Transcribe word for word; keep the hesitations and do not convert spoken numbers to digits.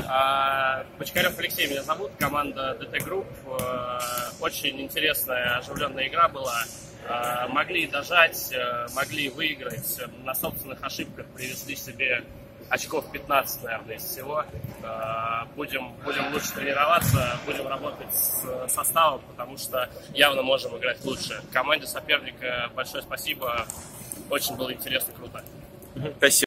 Бочкарев Алексей меня зовут, команда ди ти Group. Очень интересная, оживленная игра была. Могли дожать, могли выиграть, на собственных ошибках привезли себе очков пятнадцать, наверное, из всего. Будем, будем лучше тренироваться, будем работать с составом, потому что явно можем играть лучше. Команде соперника большое спасибо, очень было интересно, круто. Спасибо.